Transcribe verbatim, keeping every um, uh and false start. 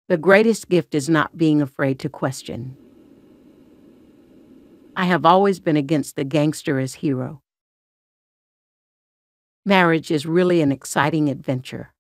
The greatest gift is not being afraid to question. I have always been against the gangster as hero. Marriage is really an exciting adventure.